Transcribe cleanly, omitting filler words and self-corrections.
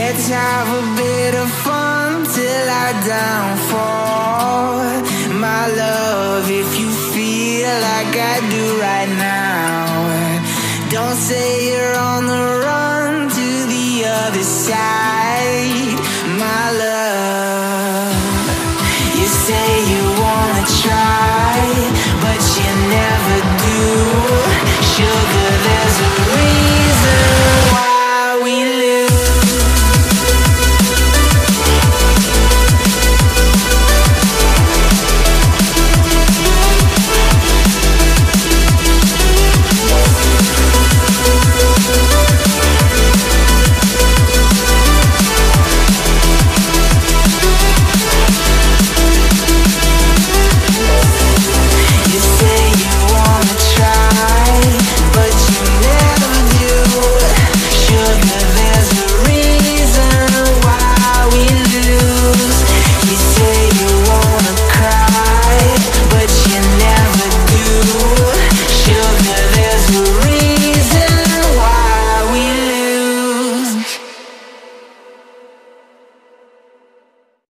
Let's have a bit of fun till I downfall. My love, if you feel like I do right now, don't say you're on the run to the other side. My love, you say you wanna try, but you never